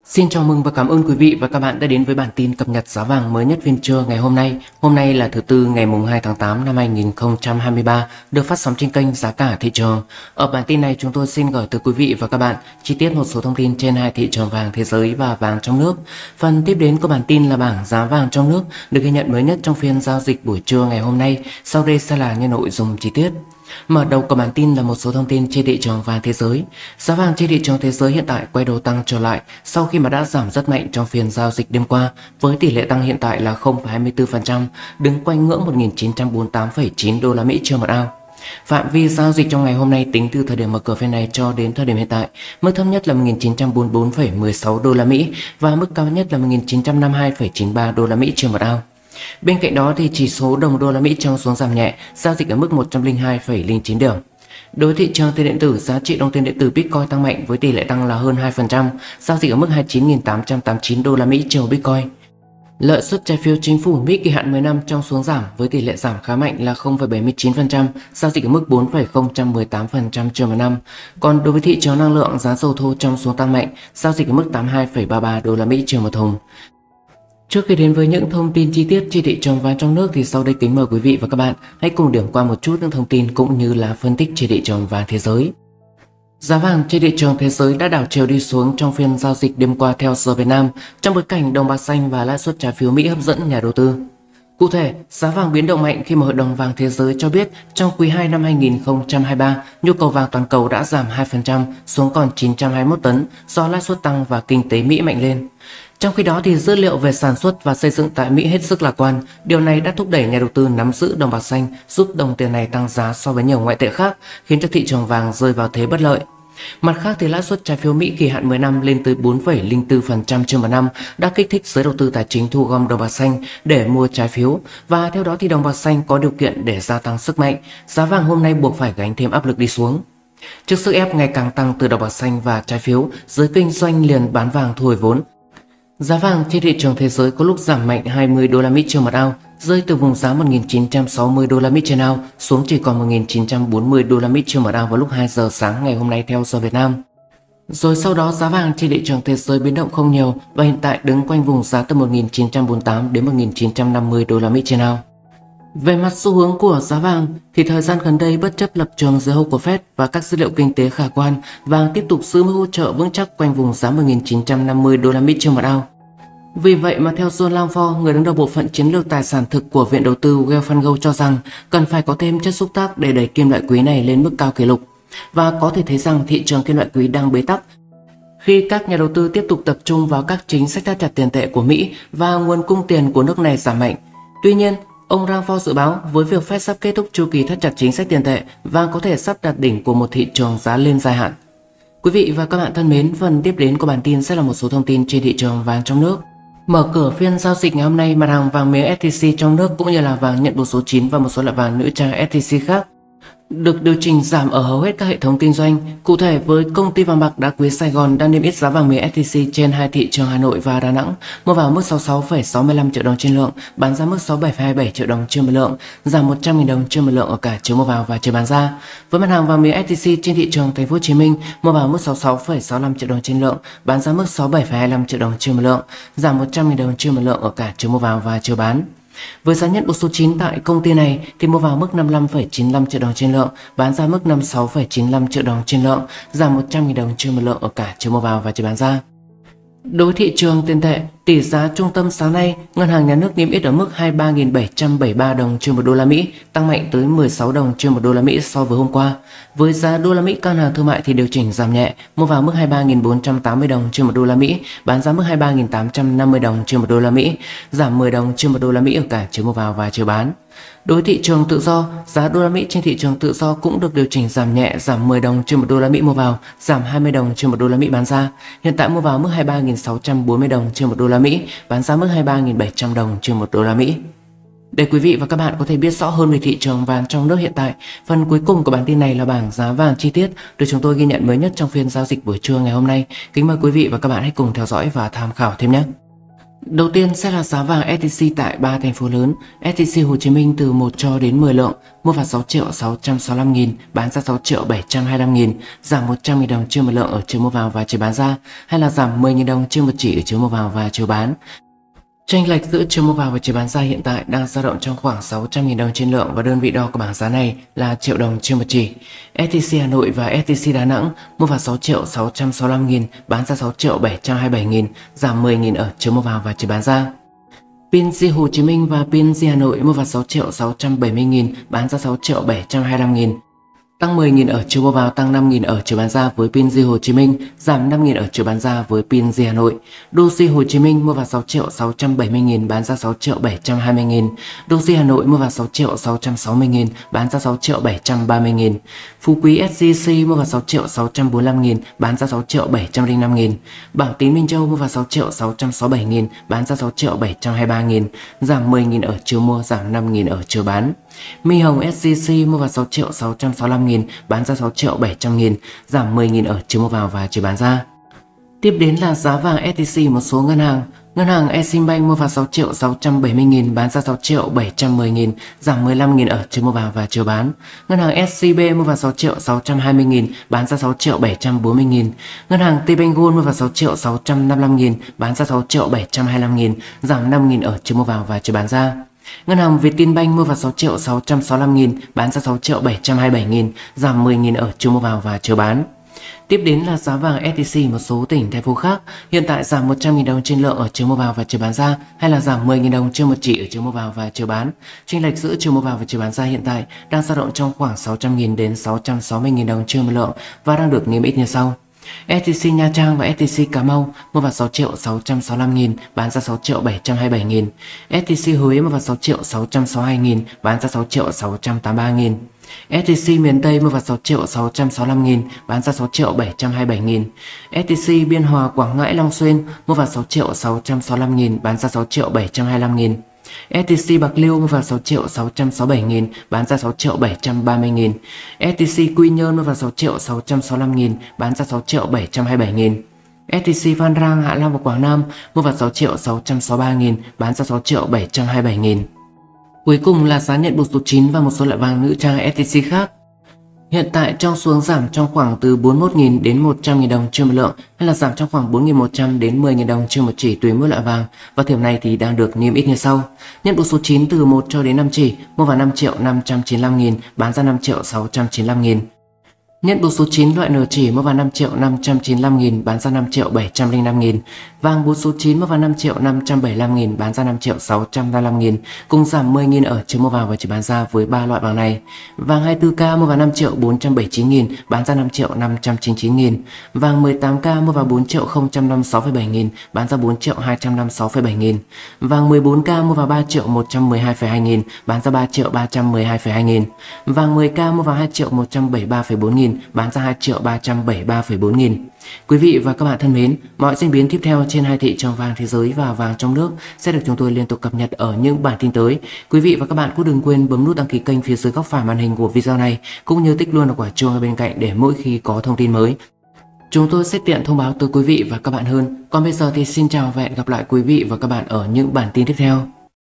Xin chào mừng và cảm ơn quý vị và các bạn đã đến với bản tin cập nhật giá vàng mới nhất phiên trưa ngày hôm nay. Hôm nay là thứ Tư ngày 2 tháng 8 năm 2023, được phát sóng trên kênh Giá cả thị trường. Ở bản tin này chúng tôi xin gửi tới quý vị và các bạn chi tiết một số thông tin trên hai thị trường vàng thế giới và vàng trong nước. Phần tiếp đến của bản tin là bảng giá vàng trong nước được ghi nhận mới nhất trong phiên giao dịch buổi trưa ngày hôm nay. Sau đây sẽ là những nội dung chi tiết. Mở đầu của bản tin là một số thông tin trên thị trường vàng thế giới. Giá vàng trên thị trường thế giới hiện tại quay đầu tăng trở lại sau khi mà đã giảm rất mạnh trong phiên giao dịch đêm qua, với tỷ lệ tăng hiện tại là 0,24%, đứng quanh ngưỡng 1.948,9 đô la Mỹ trên một ao. Phạm vi giao dịch trong ngày hôm nay tính từ thời điểm mở cửa phiên này cho đến thời điểm hiện tại, mức thấp nhất là 1.944,16 đô la Mỹ và mức cao nhất là 1.952,93 đô la Mỹ trên một ao. Bên cạnh đó thì chỉ số đồng đô la Mỹ trong xuống giảm nhẹ, giao dịch ở mức 102,09 điểm. Đối thị trường tiền điện tử, giá trị đồng tiền điện tử Bitcoin tăng mạnh với tỷ lệ tăng là hơn 2%, giao dịch ở mức 29.889 đô la Mỹ trên một Bitcoin. Lợi suất trái phiếu chính phủ Mỹ kỳ hạn 10 năm trong xuống giảm với tỷ lệ giảm khá mạnh là 0,79%, giao dịch ở mức 4,018% trên một năm. Còn đối với thị trường năng lượng, giá dầu thô trong xuống tăng mạnh, giao dịch ở mức 82,33 đô la Mỹ trên một thùng. Trước khi đến với những thông tin chi tiết trên thị trường vàng trong nước thì sau đây kính mời quý vị và các bạn hãy cùng điểm qua một chút những thông tin cũng như là phân tích trên thị trường vàng thế giới. Giá vàng trên thị trường thế giới đã đảo chiều đi xuống trong phiên giao dịch đêm qua theo giờ Việt Nam trong bối cảnh đồng bạc xanh và lãi suất trái phiếu Mỹ hấp dẫn nhà đầu tư. Cụ thể, giá vàng biến động mạnh khi mà Hội đồng vàng thế giới cho biết trong quý 2 năm 2023, nhu cầu vàng toàn cầu đã giảm 2% xuống còn 921 tấn do lãi suất tăng và kinh tế Mỹ mạnh lên. Trong khi đó thì dữ liệu về sản xuất và xây dựng tại Mỹ hết sức lạc quan. Điều này đã thúc đẩy nhà đầu tư nắm giữ đồng bạc xanh, giúp đồng tiền này tăng giá so với nhiều ngoại tệ khác, khiến cho thị trường vàng rơi vào thế bất lợi. Mặt khác thì lãi suất trái phiếu Mỹ kỳ hạn 10 năm lên tới 4,04% trên một năm đã kích thích giới đầu tư tài chính thu gom đồng bạc xanh để mua trái phiếu, và theo đó thì đồng bạc xanh có điều kiện để gia tăng sức mạnh. Giá vàng hôm nay buộc phải gánh thêm áp lực đi xuống. Trước sức ép ngày càng tăng từ đồng bạc xanh và trái phiếu, giới kinh doanh liền bán vàng thu hồi vốn. Giá vàng trên thị trường thế giới có lúc giảm mạnh 20 đô la Mỹ trên một ao, rơi từ vùng giá 1.960 đô la Mỹ trên ao xuống chỉ còn 1.940 đô la Mỹ trên một ao vào lúc 2 giờ sáng ngày hôm nay theo giờ Việt Nam. Rồi sau đó giá vàng trên thị trường thế giới biến động không nhiều và hiện tại đứng quanh vùng giá từ 1.948 đến 1.950 đô la Mỹ trên ao. Về mặt xu hướng của giá vàng thì thời gian gần đây bất chấp lập trường giới hậu của Fed và các dữ liệu kinh tế khả quan, vàng tiếp tục giữ mức hỗ trợ vững chắc quanh vùng giá 1.950 đô la Mỹ trên một ao. Vì vậy mà theo John Langford, người đứng đầu bộ phận chiến lược tài sản thực của viện đầu tư Wells Fargo cho rằng cần phải có thêm chất xúc tác để đẩy kim loại quý này lên mức cao kỷ lục, và có thể thấy rằng thị trường kim loại quý đang bế tắc khi các nhà đầu tư tiếp tục tập trung vào các chính sách thắt chặt tiền tệ của Mỹ và nguồn cung tiền của nước này giảm mạnh. Tuy nhiên, ông Langford dự báo với việc Fed sắp kết thúc chu kỳ thắt chặt chính sách tiền tệ, vàng có thể sắp đạt đỉnh của một thị trường giá lên dài hạn. Quý vị và các bạn thân mến, phần tiếp đến của bản tin sẽ là một số thông tin trên thị trường vàng trong nước. Mở cửa phiên giao dịch ngày hôm nay, mặt hàng vàng miếng SJC trong nước cũng như là vàng nhận bộ số 9 và một số loại vàng nữ trang SJC khác được điều chỉnh giảm ở hầu hết các hệ thống kinh doanh. Cụ thể với công ty vàng bạc đá quý Sài Gòn đang niêm yết giá vàng miếng SJC trên hai thị trường Hà Nội và Đà Nẵng, mua vào mức 66,65 triệu đồng trên lượng, bán ra mức 67,27 triệu đồng trên một lượng, giảm 100.000 đồng trên một lượng ở cả chiều mua vào và chiều bán ra. Với mặt hàng vàng miếng SJC trên thị trường Thành phố Hồ Chí Minh, mua vào mức 66,65 triệu đồng trên lượng, bán ra mức 67,25 triệu đồng trên một lượng, giảm 100.000 đồng trên một lượng ở cả chiều mua vào và chiều bán. Với giá nhận bộ số 9 tại công ty này thì mua vào mức 55,95 triệu đồng trên lượng, bán ra mức 56,95 triệu đồng trên lượng, giảm 100.000 đồng trên một lượng ở cả chiều mua vào và chiều bán ra. Đối thị trường tiền tệ, tỷ giá trung tâm sáng nay, ngân hàng nhà nước niêm yết ở mức 23.773 đồng trên một đô la Mỹ, tăng mạnh tới 16 đồng trên một đô la Mỹ so với hôm qua. Với giá đô la Mỹ các ngân hàng thương mại thì điều chỉnh giảm nhẹ, mua vào mức 23.480 đồng trên một đô la Mỹ, bán ra mức 23.850 đồng trên một đô la Mỹ, giảm 10 đồng trên một đô la Mỹ ở cả chiều mua vào và chiều bán. Đối thị trường tự do, giá đô la Mỹ trên thị trường tự do cũng được điều chỉnh giảm nhẹ, giảm 10 đồng trên một đô la Mỹ mua vào, giảm 20 đồng trên một đô la Mỹ bán ra. Hiện tại mua vào mức 23.640 đồng trên một đô la Mỹ, bán ra mức 23.700 đồng trên một đô la Mỹ. Để quý vị và các bạn có thể biết rõ hơn về thị trường vàng trong nước hiện tại, phần cuối cùng của bản tin này là bảng giá vàng chi tiết được chúng tôi ghi nhận mới nhất trong phiên giao dịch buổi trưa ngày hôm nay. Kính mời quý vị và các bạn hãy cùng theo dõi và tham khảo thêm nhé. Đầu tiên sẽ là giá vàng SJC tại 3 thành phố lớn. SJC Hồ Chí Minh từ 1 cho đến 10 lượng, mua vào 6.665.000, bán ra 6.725.000, giảm 100.000 đồng trên một lượng ở chiều mua vào và chiều bán ra, hay là giảm 10.000 đồng trên một chỉ ở chiều mua vào và chiều bán. Chênh lệch giữa chiều mua vào và chiều bán ra hiện tại đang dao động trong khoảng 600.000 đồng trên lượng và đơn vị đo của bảng giá này là triệu đồng trên một chỉ. SJC Hà Nội và SJC Đà Nẵng mua vào 6.665.000, bán ra 6.727.000, giảm 10.000 ở chiều mua vào và chiều bán ra. PNG Hồ Chí Minh và PNG Hà Nội mua vào 6.670.000, bán ra 6.725.000. Tăng 10.000 ở chiều mua vào, tăng 5.000 ở chiều bán ra với PNG Hồ Chí Minh, giảm 5.000 ở chiều bán ra với PNG Hà Nội. Doji Hồ Chí Minh mua vào 6.670.000, bán ra 6.720.000. Doji Hà Nội mua vào 6.660.000, bán ra 6.730.000. Phú Quý SJC mua vào 6.645.000, bán ra 6.705.000. Bảo Tín Minh Châu mua vào 6.667.000, bán ra 6.723.000, giảm 10.000 ở chiều mua, giảm 5.000 ở chiều bán. My Hồng SJC mua vào 6.665.000, bán ra 6.700.000, giảm 10.000 ở chiều mua vào và chiều bán ra. Tiếp đến là giá vàng SJC một số ngân hàng. Ngân hàng Eximbank mua vào 6.670.000, bán ra 6.710.000, giảm 15.000 ở chiều mua vào và chiều bán. Ngân hàng SCB mua vào 6.620.000, bán ra 6.740.000. Ngân hàng TPBank Gold mua vào 6.655.000, bán ra 6.725.000, giảm 5.000 ở chiều mua vào và chiều bán ra. Ngân hàng Vietinbank mua vào 6.665.000, bán ra 6.727.000, giảm 10.000 ở chiều mua vào và chiều bán. Tiếp đến là giá vàng SJC một số tỉnh thành phố khác, hiện tại giảm 100.000 đồng trên lượng ở chiều mua vào và chiều bán ra, hay là giảm 10.000 đồng trên một chỉ ở chiều mua vào và chiều bán. Chênh lệch giữa chiều mua vào và chiều bán ra hiện tại đang dao động trong khoảng 600.000 đến 660.000 đồng trên một lượng và đang được niêm yết như sau. SJC Nha Trang và SJC Cà Mau mua vào 6.665.000, bán ra 6.727.000. SJC Huế mua vào 6.662.000, bán ra 6.683.000. SJC miền Tây mua vào 6.665.000, bán ra 6.727.000. SJC Biên Hòa Quảng Ngãi Long Xuyên mua vào 6.665.000, bán ra 6.725.000. SJC Bạc Liêu mua vào 6.667.000, bán ra 6.730.000. SJC Quy Nhơn mua vào 6.665.000, bán ra 6.727.000. SJC Phan Rang Hạ Long và Quảng Nam mua vào 6.663.000, bán ra 6.727.000. Cuối cùng là giá nhận buộc số 9 và một số loại vàng nữ trang SJC khác. Hiện tại trong xu hướng giảm trong khoảng từ 41.000 đến 100.000 đồng trên một lượng, hay là giảm trong khoảng 4.100 đến 10.000 đồng trên một chỉ tùy mỗi loại vàng, và thời điểm này thì đang được niêm yết như sau. Nhận buộc số 9 từ 1 cho đến 5 chỉ, mua vào 5.595.000, bán ra 5.695.000. Nhận buộc số 9 loại nửa chỉ mua vào 5.595.000, bán ra 5.705.000. Vàng buộc số 9 mua vào 5.575.000, bán ra 5.655.000, cùng giảm 10.000 ở chiều mua vào và chiều bán ra với 3 loại vàng này. Vàng 24K mua vào 5.479.000, bán ra 5.599.000. Vàng 18K mua vào 4.056,7 bán ra 4.256,7. Vàng 14K mua vào 3.112,2 bán ra 3.312,2. Vàng 10K mua vào 2.173,4 bán ra 2.373,4. Quý vị và các bạn thân mến, mọi diễn biến tiếp theo trên hai thị trường vàng thế giới và vàng trong nước sẽ được chúng tôi liên tục cập nhật ở những bản tin tới. Quý vị và các bạn cũng đừng quên bấm nút đăng ký kênh phía dưới góc phải màn hình của video này, cũng như tích luôn vào quả chuông ở bên cạnh để mỗi khi có thông tin mới, chúng tôi sẽ tiện thông báo tới quý vị và các bạn hơn. Còn bây giờ thì xin chào và hẹn gặp lại quý vị và các bạn ở những bản tin tiếp theo.